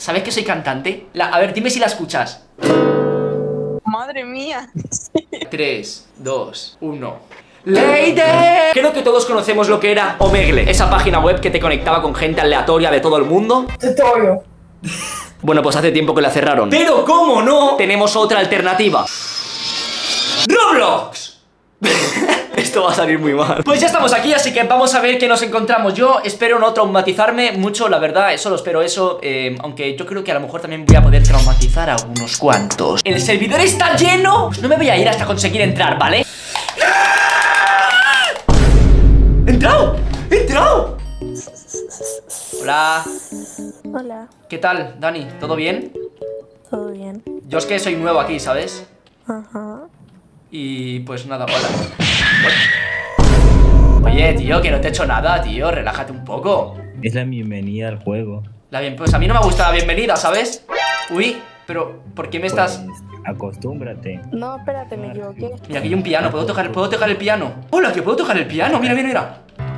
¿Sabes que soy cantante? A ver, dime si la escuchas. Madre mía. 3, 2, 1. ¡Lady! Creo que todos conocemos lo que era Omegle, esa página web que te conectaba con gente aleatoria de todo el mundo. Tutorial. Bueno, pues hace tiempo que la cerraron. Pero ¿cómo no? Tenemos otra alternativa. ¡Roblox! Esto va a salir muy mal. Pues ya estamos aquí, así que vamos a ver qué nos encontramos. Yo espero no traumatizarme mucho, la verdad, solo espero eso. Aunque yo creo que a lo mejor también voy a poder traumatizar a unos cuantos. ¿El servidor está lleno? Pues no me voy a ir hasta conseguir entrar, ¿vale? ¡He entrado! ¡He entrado! Hola. Hola. ¿Qué tal, Dani? ¿Todo bien? ¿Todo bien? Yo es que soy nuevo aquí, ¿sabes? Ajá. Y pues nada, hola. Oye, tío, que no te he hecho nada, tío. Relájate un poco. Es la bienvenida al juego. Pues a mí no me gusta la bienvenida, ¿sabes? Uy, pero ¿por qué me estás...? Pues, acostúmbrate. No, espérate, me equivoqué. Mira, aquí hay un piano, ¿puedo tocar el piano? ¡Hola, que puedo tocar el piano! Mira, mira, mira.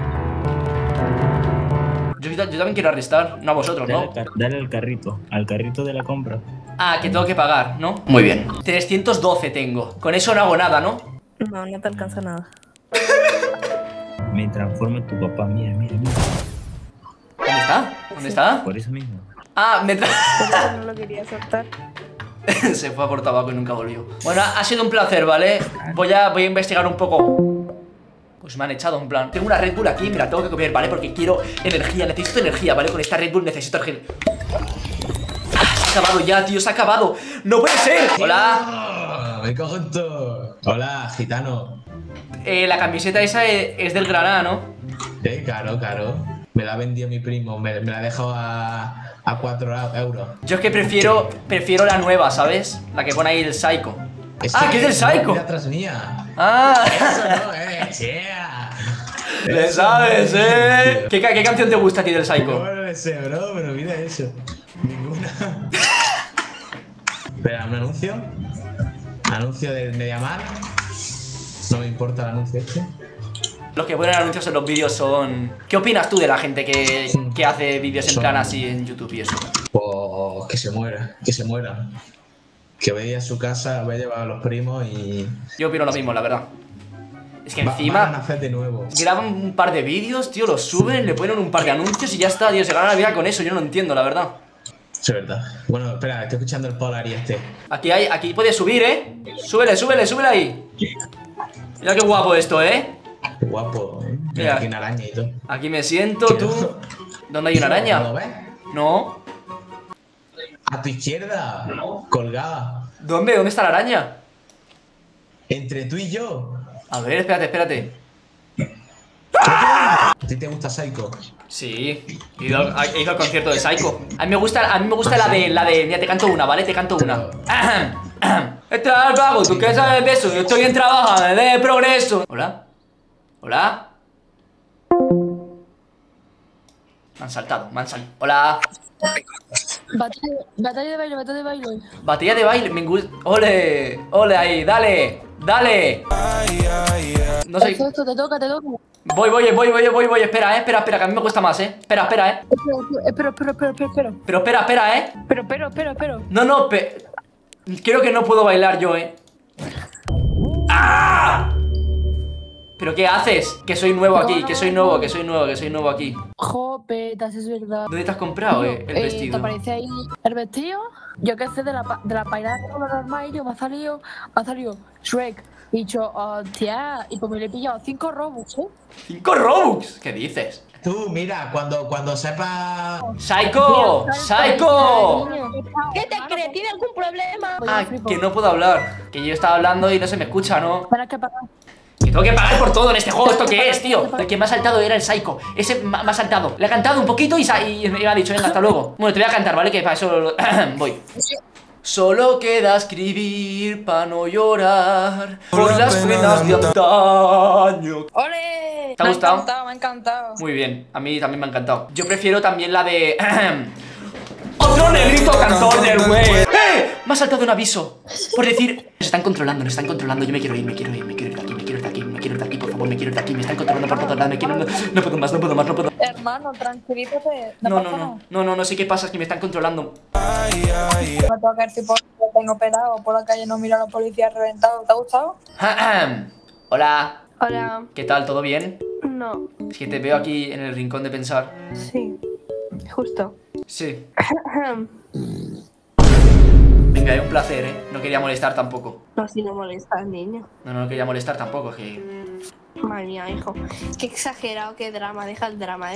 Yo también quiero arrestar, no a vosotros, ¿no? Dale al carrito de la compra. Ah, que tengo que pagar, ¿no? Muy bien. 312 tengo. Con eso no hago nada, ¿no? No, no te alcanza nada. Me transforma en tu papá, mira. ¿Dónde está? ¿Dónde está? Por eso mismo. Ah, Por eso no lo quería soltar. Se fue a por tabaco y nunca volvió. Bueno, ha sido un placer, ¿vale? Voy a investigar un poco. Pues me han echado en plan. Tengo una Red Bull aquí, mira, tengo que comer, ¿vale? Porque quiero energía, necesito energía, ¿vale? Con esta Red Bull necesito energía. Se ha acabado ya, tío, se ha acabado. ¡No puede ser! Hola. Me cojo en todo. Hola, gitano. La camiseta esa es del Granada, ¿no? Claro. Me la ha vendido mi primo, me la ha dejado a 4 euros. Yo es que prefiero la nueva, ¿sabes? La que pone ahí el Psycho. ¡Ah, que es del Psycho! Mira atrás mía. ¡Ah! Eso no, yeah. ¡Le sabes, ¿Qué canción te gusta a ti del Psycho? No lo sé, bro, pero mira eso. Ninguna. Espera, ¿un anuncio? ¿Anuncio del Mediamar? No me importa el anuncio este. Los que ponen anuncios en los vídeos son... ¿Qué opinas tú de la gente que hace vídeos en plan así en YouTube y eso? Pues que se muera. Que vaya a su casa, vaya a llevar a los primos y... Yo opino lo mismo, la verdad. Es que encima van a hacer de nuevo. graban un par de vídeos, tío, los suben, le ponen un par de anuncios y ya está, tío, se ganan la vida con eso, yo no entiendo, la verdad. Es verdad. Bueno, espera, estoy escuchando el Polar y este. Aquí puedes subir, Súbele ahí. Mira qué guapo esto, Qué guapo, Mira. Mira, aquí una araña y todo. Aquí me siento, tú. ¿Dónde hay una araña? ¿No lo ves? No. A tu izquierda, colgada. ¿Dónde está la araña? Entre tú y yo. A ver, espérate. ¿A ti te gusta Psycho? Sí, he ido al concierto de Psycho. A mí me gusta la de... Mira, te canto una, ¿vale? Te canto una. Este es el vago, ¿tú qué sabes de eso? Yo estoy en trabajo, de progreso. ¿Hola? Me han saltado. Hola. Batalla de baile. Batalla de baile, me gusta. Ole ahí, dale. No sé. Perfecto, te toca. Voy, espera, que a mí me cuesta más, Espera, Espera. Pero espera, Pero. No, creo que no puedo bailar yo, ¡Ah! ¿Pero qué haces? Que soy nuevo aquí, que soy nuevo aquí. Jopetas, es verdad. ¿Dónde te has comprado, el vestido? ¿Te aparece ahí el vestido? Yo qué sé, de la pailada con el armario, me ha salido Shrek. Y dicho, hostia, y pues me le he pillado 5 Robux, ¿5 Robux? ¿Qué dices? Tú, mira, cuando sepa... ¡Psycho! ¿Qué te crees? ¿Tiene algún problema? Ah, que no puedo hablar. Que yo estaba hablando y no se me escucha, ¿no? Tienes que pagar. Que tengo que pagar por todo en este juego. ¿Esto qué es, tío? El que me ha saltado era el Psycho. Ese me ha saltado. Le ha cantado un poquito y me ha dicho, venga, hasta luego. Bueno, te voy a cantar, ¿vale? Que para eso voy. Solo queda escribir para no llorar por las penas de antaño. ¡Ole! ¿Te ha gustado? Me ha encantado. Muy bien, a mí también me ha encantado. Yo prefiero también la de... ¡Otro negrito cantor del güey! Me ha saltado un aviso por decir... Nos están controlando, yo me quiero ir de aquí, por favor, me quiero ir de aquí, me están controlando por todos lados, no puedo más. hermano, tranquilízate. No sé qué pasa, es que me están controlando. Me tengo que decir por lo tengo pelado por la calle, no miro a la policía reventado. ¿Te ha gustado? Hola. Hola. ¿Qué tal? ¿Todo bien? No. Es que te veo aquí en el rincón de pensar. Sí. Justo. Sí. Venga, es un placer, ¿eh? No quería molestar tampoco. No, si no molestas, niño. No quería molestar tampoco, es que... Madre mía, hijo. Qué exagerado, qué drama. Deja el drama.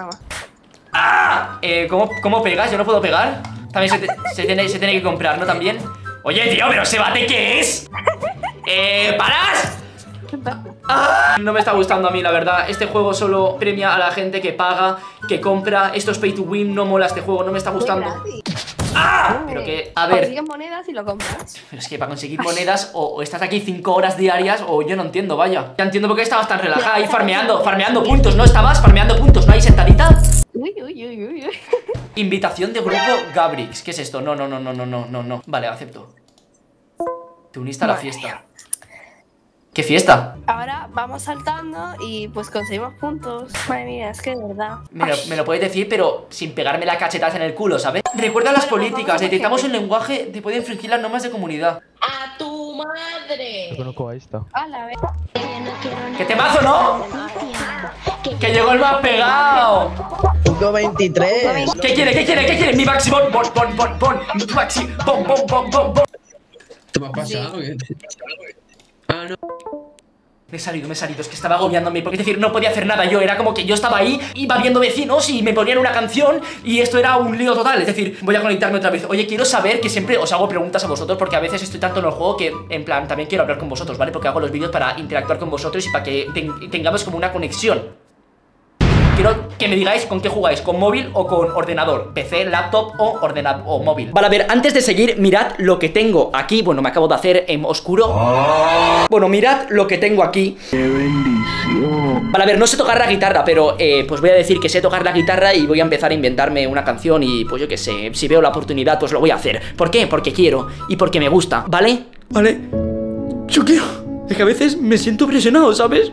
¡Ah! ¿Cómo pegas? ¿Yo no puedo pegar? También se tiene que comprar, ¿no? También. Oye, tío, pero ese bate, ¿qué es? ¿Paras? ¡Ah! No me está gustando a mí, la verdad. Este juego solo premia a la gente que paga, que compra. Esto es pay to win, no mola este juego, no me está gustando. ¡Ah! Pero que, a ver... Consigues monedas y lo compras. Pero es que para conseguir monedas o estás aquí 5 horas diarias o yo no entiendo, vaya. Ya entiendo por qué estabas tan relajada ahí farmeando puntos, ¿no? Estabas farmeando puntos, ¿no? Ahí sentadita. Uy. Invitación de grupo Gabrix. ¿Qué es esto? No. Vale, acepto. Te uniste a la fiesta. ¿Qué fiesta? Ahora vamos saltando y pues conseguimos puntos. Madre mía, es que de verdad. Me lo puedes decir, pero sin pegarme la cachetadas en el culo, ¿sabes? Recuerda las políticas. Detectamos el lenguaje, te puede infringir las normas de comunidad. ¡A tu madre! Yo conozco a esta. A la vez. ¡Qué temazo, ¿no? ¡Que llegó el más pegado! Punto 23. ¿Qué quiere? Mi maxi bon. Mi maxi bon. ¿Qué me ha pasado? Ah, no. Me he salido, es que estaba agobiándome. Porque es decir, no podía hacer nada yo, era como que yo estaba ahí, iba viendo vecinos y me ponían una canción y esto era un lío total. Es decir, voy a conectarme otra vez. Oye, quiero saber, que siempre os hago preguntas a vosotros porque a veces estoy tanto en el juego que, en plan, también quiero hablar con vosotros, ¿vale? Porque hago los vídeos para interactuar con vosotros y para que tengamos como una conexión. Quiero que me digáis con qué jugáis, con móvil o con ordenador, PC, laptop o ordenador o móvil. Vale, a ver, antes de seguir, mirad lo que tengo aquí. Bueno, me acabo de hacer en oscuro. Bueno, mirad lo que tengo aquí. ¡Qué bendición! Vale, a ver, no sé tocar la guitarra, pero pues voy a decir que sé tocar la guitarra y voy a empezar a inventarme una canción y pues yo qué sé, si veo la oportunidad pues lo voy a hacer. ¿Por qué? Porque quiero y porque me gusta, ¿vale? Vale. Yo quiero... Es que a veces me siento presionado, ¿sabes?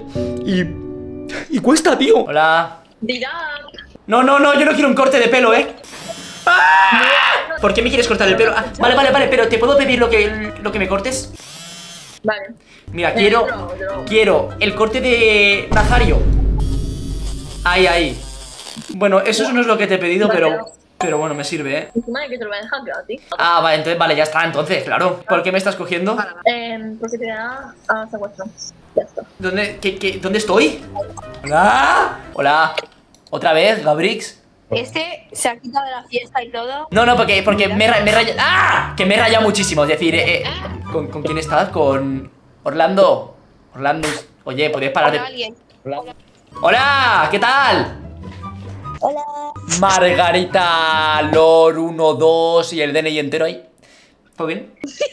Y cuesta, tío. Hola. No, yo no quiero un corte de pelo, ¿eh? ¡Ah! ¿Por qué me quieres cortar el pelo? Ah, vale, pero ¿te puedo pedir lo que me cortes? Vale. Mira, quiero el corte de Nazario. Ahí. Bueno, eso no es lo que te he pedido, pero bueno, me sirve, ¿eh? Madre, que te lo voy a dejar gratis. Ah, vale, entonces, vale, ya está, entonces, claro. ¿Por qué me estás cogiendo? Porque te da a secuestro. Ya está. ¿Dónde estoy? Hola. ¿Otra vez, Gabrix? Este se ha quitado de la fiesta y todo. No, porque me he rayado. ¡Ah! Que me he rayado muchísimo. Es decir, ¿con quién estás? Con Orlando. Oye, ¿podrías parar de...? Alguien. ¡Hola! ¿Qué tal? Hola. Margarita Lor 1, 2 y el DNI entero ahí. ¿Todo bien?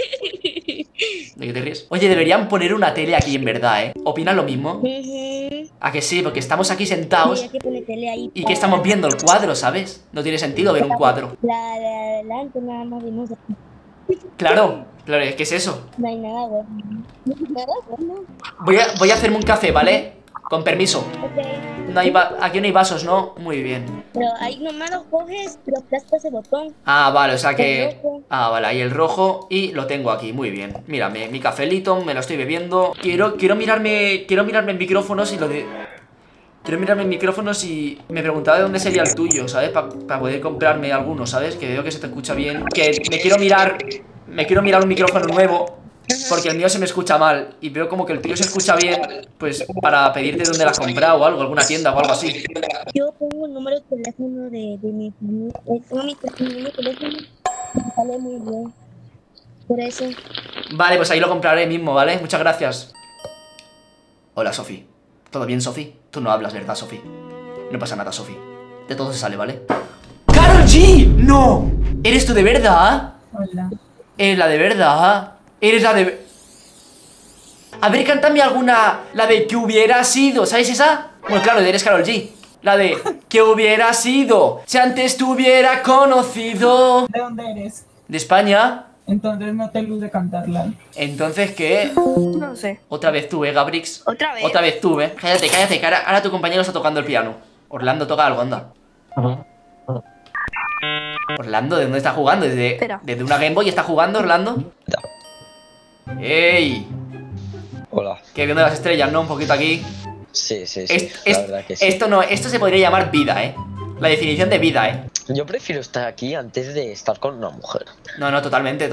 ¿De qué te ríes? Oye, deberían poner una tele aquí en verdad, ¿eh? ¿Opinan lo mismo? ¿A que sí? Porque estamos aquí sentados. Sí, aquí pone tele ahí. Y que estamos viendo el cuadro, ¿sabes? No tiene sentido ver un cuadro. La de adelante nada más vimos. Claro, ¿qué es eso? No hay nada bueno. Nada bueno. Voy a hacerme un café, ¿vale? Con permiso. Ok. Aquí no hay vasos, ¿no? Muy bien. Pero ahí nomás lo coges, pero aplastas ese botón. Ah, vale, o sea que... El rojo. Ah, vale, ahí el rojo y lo tengo aquí, muy bien. Mírame, mi cafelito, me lo estoy bebiendo. Quiero mirarme en micrófonos y lo de... Quiero mirarme en micrófonos y me preguntaba de dónde sería el tuyo, ¿sabes? Para poder comprarme alguno, ¿sabes? Que veo que se te escucha bien. Que me quiero mirar un micrófono nuevo. Porque el mío se me escucha mal. Y veo como que el tuyo se escucha bien. Pues para pedirte dónde la has comprado o algo, alguna tienda o algo así. Yo pongo el número de teléfono de mi familia. Pongo mi número de teléfono y sale muy bien. Por eso. Vale, pues ahí lo compraré mismo, ¿vale? Muchas gracias. Hola, Sofi. ¿Todo bien, Sofi? Tú no hablas, ¿verdad, Sofi? No pasa nada, Sofi. De todo se sale, ¿vale? ¡Karol G! ¡No! ¿Eres tú de verdad? Hola. ¿Eres la de verdad? ¿Eres la de...? A ver, cántame alguna... La de ¿qué hubiera sido? ¿Sabes esa? Bueno, claro, eres Karol G. La de ¿qué hubiera sido? Si antes te hubiera conocido... ¿De dónde eres? ¿De España? Entonces no te luce cantarla. ¿Entonces qué? No sé. Otra vez tú, Gabrix. ¿Otra vez? Otra vez tú, Cállate, que ahora tu compañero está tocando el piano. Orlando toca algo, anda. Orlando, ¿de dónde está jugando? ¿Desde una Game Boy está jugando Orlando? ¡Ey! Hola. Que viendo las estrellas, ¿no? Un poquito aquí. Sí, la verdad que sí. Esto se podría llamar vida, ¿eh? La definición de vida, Yo prefiero estar aquí antes de estar con una mujer. No, totalmente.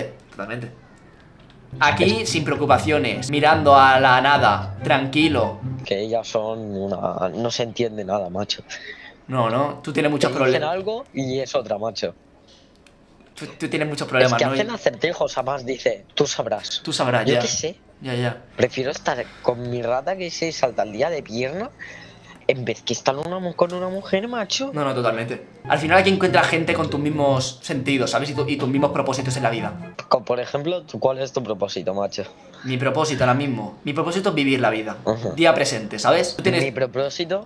Aquí sin preocupaciones, mirando a la nada, tranquilo. Que ellas son una... no se entiende nada, macho. No, tú tienes muchos Te dicen problemas. algo y es otra, macho. Tú tienes muchos problemas, es que ¿no? hacen acertijos, además dice, tú sabrás. Tú sabrás, Yo ya. qué sé. Ya. Prefiero estar con mi rata que se salta el día de pierna en vez que estar con una mujer, macho. No, totalmente. Al final aquí encuentras gente con tus mismos sentidos, ¿sabes? Y tus mismos propósitos en la vida. Como por ejemplo, ¿cuál es tu propósito, macho? Mi propósito ahora mismo. Mi propósito es vivir la vida. Día presente, ¿sabes? Tú tienes... Mi propósito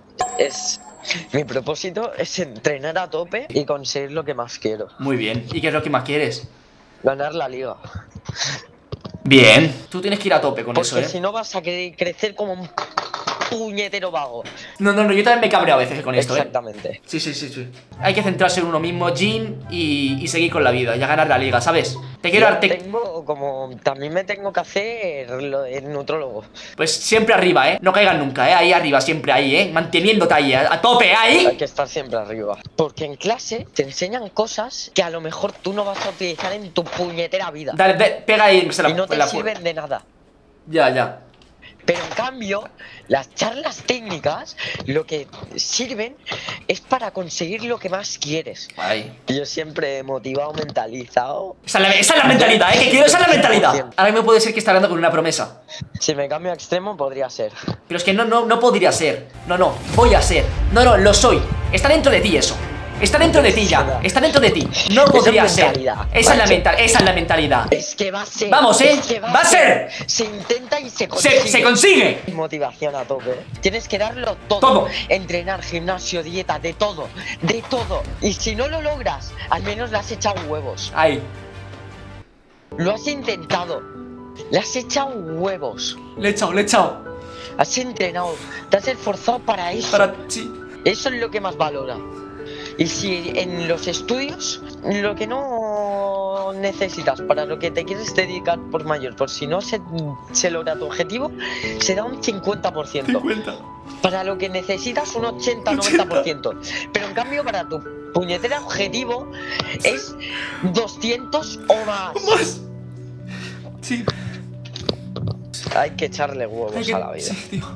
es entrenar a tope y conseguir lo que más quiero. Muy bien. ¿Y qué es lo que más quieres? Ganar la liga. Bien. Tú tienes que ir a tope con eso, Porque si no vas a crecer como un puñetero vago. No, yo también me cabreo a veces con esto, Exactamente. Sí. Hay que centrarse en uno mismo, gym, y seguir con la vida, y a ganar la liga, ¿sabes? Te quiero darte... Tengo como... También me tengo que hacer el nutrólogo. Pues siempre arriba, ¿eh? No caigas nunca, ¿eh? Ahí arriba, siempre ahí, ¿eh? Manteniéndote ahí, a tope, ahí. Hay que estar siempre arriba. Porque en clase te enseñan cosas que a lo mejor tú no vas a utilizar en tu puñetera vida. Dale, pega ahí. Y no te sirven de nada. Ya. Pero en cambio, las charlas técnicas lo que sirven es para conseguir lo que más quieres. Ay. Yo siempre he motivado, mentalizado. Esa es la mentalidad, ¿eh? Que quiero, esa es la mentalidad. Ahora mismo puede ser que esté hablando con una promesa. Si me cambio a extremo, podría ser. Pero es que no podría ser. No, voy a ser. No, lo soy. Está dentro de ti eso. Está dentro de ti ya. Está dentro de ti. No podría ser. Esa es la mentalidad. Es que va a ser. Vamos, ¿eh? Va a ser. Se intenta y se consigue. Se consigue. Motivación a tope. Tienes que darlo todo. Todo. Entrenar, gimnasio, dieta, de todo. De todo. Y si no lo logras, al menos le has echado huevos. Ay. Lo has intentado. Le has echado huevos. Le he echado. Has entrenado. Te has esforzado para eso. Sí. Eso es lo que más valora. Y si en los estudios, lo que no necesitas, para lo que te quieres dedicar por mayor, por si no se logra tu objetivo, se da un 50%. 50. Para lo que necesitas, un 80-90%. Pero en cambio, para tu puñetera objetivo, es 200 o más. Sí. Hay que echarle huevos a la vida. Sí, tío.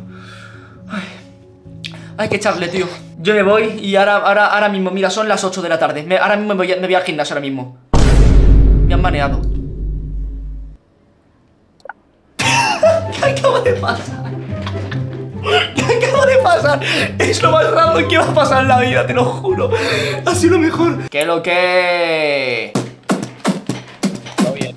Hay que echarle, tío. Yo me voy y ahora mismo, mira, son las 8 de la tarde. Ahora mismo me voy al gimnasio, ahora mismo. Me han baneado. ¿Qué acaba de pasar? ¿Qué acaba de pasar? Es lo más random que va a pasar en la vida, te lo juro. Ha sido lo mejor. ¿Qué lo que? Todo bien.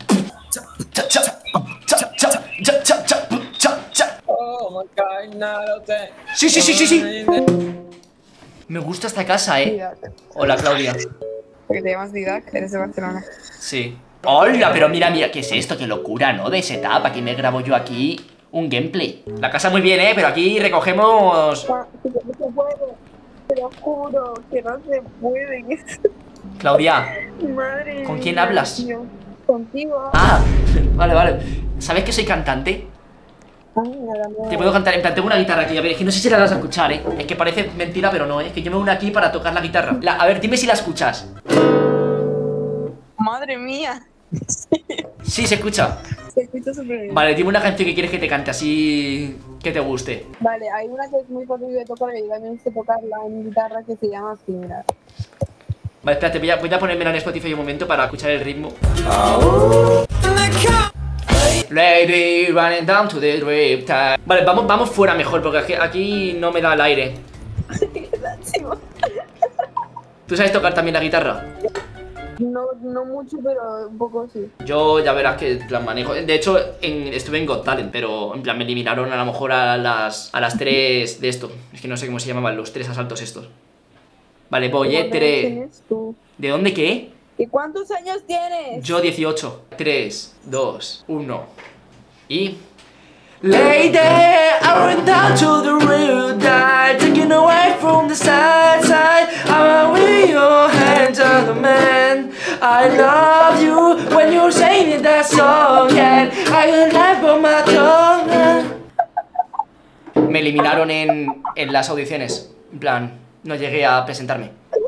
Sí. Me gusta esta casa, Hola, Claudia. Porque te llamas Didac, eres de Barcelona. Sí. Hola, pero mira, ¿qué es esto? Qué locura, ¿no? De setup, aquí me grabo yo aquí un gameplay. La casa muy bien, pero aquí recogemos... No se puede, te lo juro, que no se puede. Claudia, Madre ¿con quién mía, hablas? Dios. Contigo. Ah, vale. ¿Sabes que soy cantante? Te puedo cantar, en plan, tengo una guitarra aquí, a ver, es que no sé si la vas a escuchar, es que parece mentira, pero no, es que yo me uno aquí para tocar la guitarra. A ver, dime si la escuchas. Madre mía. Sí, se escucha. Se escucha súper bien. Vale, dime una canción que quieres que te cante, así que te guste. Vale, hay una que es muy fácil de tocar, que yo también sé tocarla en guitarra, que se llama Similar. Vale, espérate, voy a ponerme en Spotify un momento para escuchar el ritmo. Lady running down to the riptide. Vale, vamos fuera mejor, porque aquí no me da el aire. ¿Tú sabes tocar también la guitarra? No mucho, pero un poco sí. Yo ya verás que en plan manejo. De hecho, estuve en Got Talent, pero en plan me eliminaron a lo mejor a las 3 de esto. Es que no sé cómo se llamaban los 3 asaltos estos. Vale, voy, 3. ¿De dónde qué? ¿Y cuántos años tienes? Yo 18. 3, 2, 1. Y... Lady, I went down to the real die, taken away from the sad side. I'm with your hands on the man. I love you when you're saying that song, and I will never my tongue. Me eliminaron en las audiciones. En plan, no llegué a presentarme.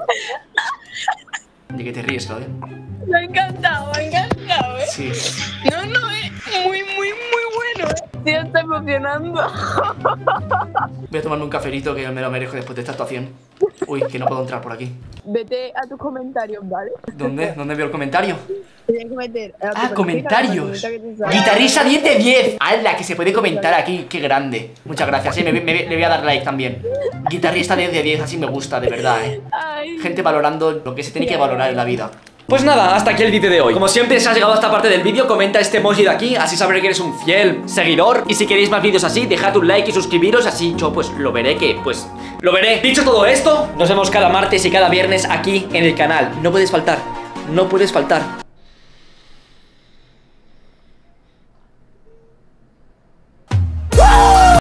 ¿De qué te ríes, Claudia? Me ha encantado, Sí. No, es muy bueno, Sí, está emocionando. Voy a tomarme un cafelito que me lo merezco después de esta actuación. Uy, que no puedo entrar por aquí. Vete a tus comentarios, ¿vale? ¿Dónde? ¿Dónde veo el comentario? Tienes que meter a tu comentarios. que te sale. Guitarrista 10 de 10. ¡Hala! Que se puede comentar aquí. ¡Qué grande! Muchas gracias, le voy a dar like también. Guitarrista 10 de 10, así me gusta, de verdad, Ay. Gente valorando lo que se tiene que valorar en la vida. Pues nada, hasta aquí el vídeo de hoy. Como siempre, si has llegado a esta parte del vídeo, comenta este emoji de aquí, así sabré que eres un fiel seguidor. Y si queréis más vídeos así, dejad un like y suscribiros, así yo pues lo veré. Dicho todo esto, nos vemos cada martes y cada viernes aquí en el canal. No puedes faltar, no puedes faltar.